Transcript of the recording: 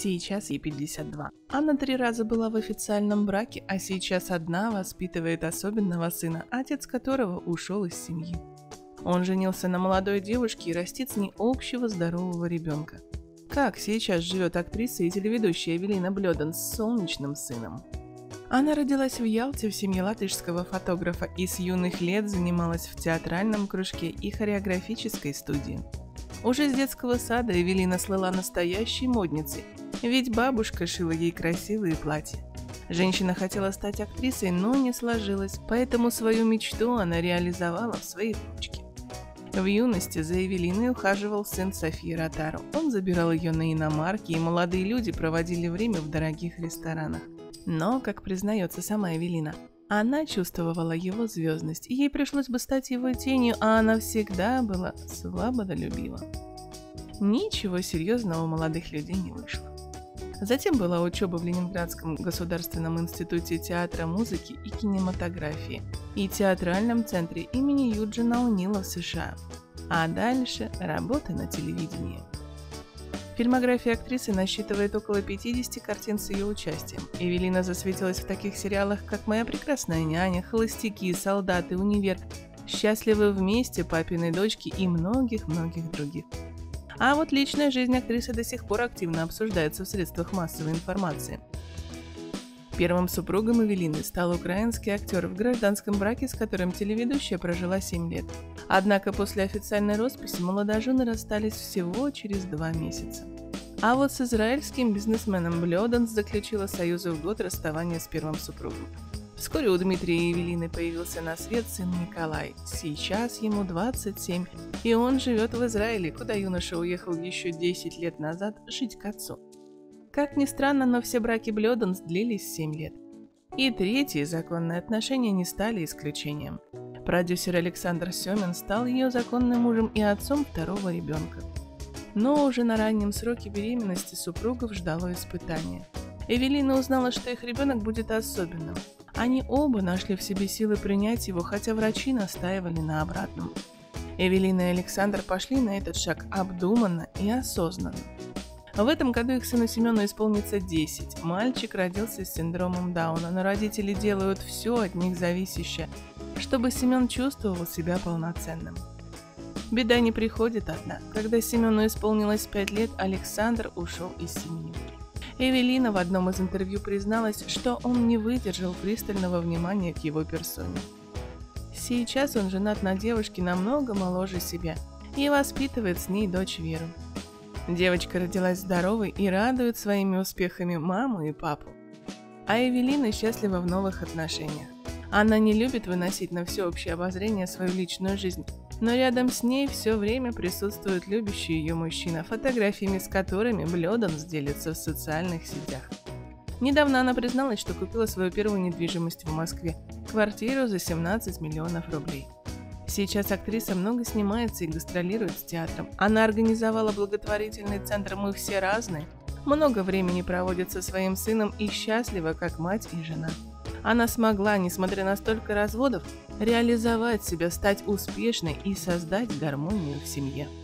Сейчас ей 52. Она 3 раза была в официальном браке, а сейчас одна воспитывает особенного сына, отец которого ушел из семьи. Он женился на молодой девушке и растит с ней общего здорового ребенка. Как сейчас живет актриса и телеведущая Эвелина Блёданс с солнечным сыном? Она родилась в Ялте в семье латышского фотографа и с юных лет занималась в театральном кружке и хореографической студии. Уже с детского сада Эвелина слыла настоящей модницей, ведь бабушка шила ей красивые платья. Женщина хотела стать актрисой, но не сложилось, поэтому свою мечту она реализовала в своей внучке. В юности за Эвелиной ухаживал сын Софии Ротару. Он забирал ее на иномарки, и молодые люди проводили время в дорогих ресторанах. Но, как признается сама Эвелина, она чувствовала его звездность, и ей пришлось бы стать его тенью, а она всегда была свободолюбива. Ничего серьезного у молодых людей не вышло. Затем была учеба в Ленинградском государственном институте театра, музыки и кинематографии и театральном центре имени Юджина О'Нила в США. А дальше работа на телевидении. Фильмография актрисы насчитывает около 50 картин с ее участием. Эвелина засветилась в таких сериалах, как «Моя прекрасная няня», «Холостяки», «Солдаты», «Универ», «Счастливы вместе», «Папины дочки» и многих-многих других. А вот личная жизнь актрисы до сих пор активно обсуждается в средствах массовой информации. Первым супругом Эвелины стал украинский актер в гражданском браке, с которым телеведущая прожила 7 лет. Однако после официальной росписи молодожены расстались всего через 2 месяца. А вот с израильским бизнесменом Блёданс заключила союз в год расставания с первым супругом. Вскоре у Дмитрия и Эвелины появился на свет сын Николай. Сейчас ему 27, и он живет в Израиле, куда юноша уехал еще 10 лет назад жить к отцу. Как ни странно, но все браки Блёданс длились 7 лет. И третьи законные отношения не стали исключением. Продюсер Александр Семин стал ее законным мужем и отцом второго ребенка. Но уже на раннем сроке беременности супругов ждало испытание. Эвелина узнала, что их ребенок будет особенным. Они оба нашли в себе силы принять его, хотя врачи настаивали на обратном. Эвелина и Александр пошли на этот шаг обдуманно и осознанно. В этом году их сыну Семену исполнится 10. Мальчик родился с синдромом Дауна, но родители делают все от них зависящее, чтобы Семен чувствовал себя полноценным. Беда не приходит одна. Когда Семену исполнилось 5 лет, Александр ушел из семьи. Эвелина в одном из интервью призналась, что он не выдержал пристального внимания к его персоне. Сейчас он женат на девушке намного моложе себя и воспитывает с ней дочь Веру. Девочка родилась здоровой и радует своими успехами маму и папу. А Эвелина счастлива в новых отношениях. Она не любит выносить на всеобщее обозрение свою личную жизнь, но рядом с ней все время присутствует любящий ее мужчина, фотографиями с которыми Блёданс делится в социальных сетях. Недавно она призналась, что купила свою первую недвижимость в Москве – квартиру за 17 миллионов рублей. Сейчас актриса много снимается и гастролирует с театром. Она организовала благотворительный центр «Мы все разные», много времени проводит со своим сыном и счастлива, как мать и жена. Она смогла, несмотря на столько разводов, реализовать себя, стать успешной и создать гармонию в семье.